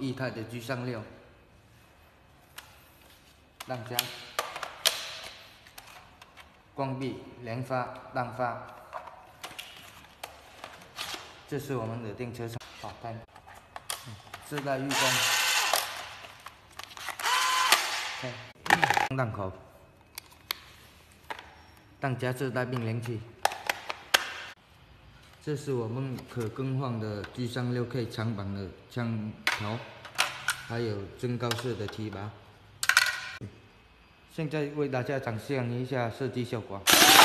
液态的 G36，浪夹，光壁连发浪发，这是我们的电车厂保单，自带预光，档口，档夹自带并联器。 这是我们可更换的 G36K 长板的枪头，还有增高式的提拔。现在为大家展现一下射击效果。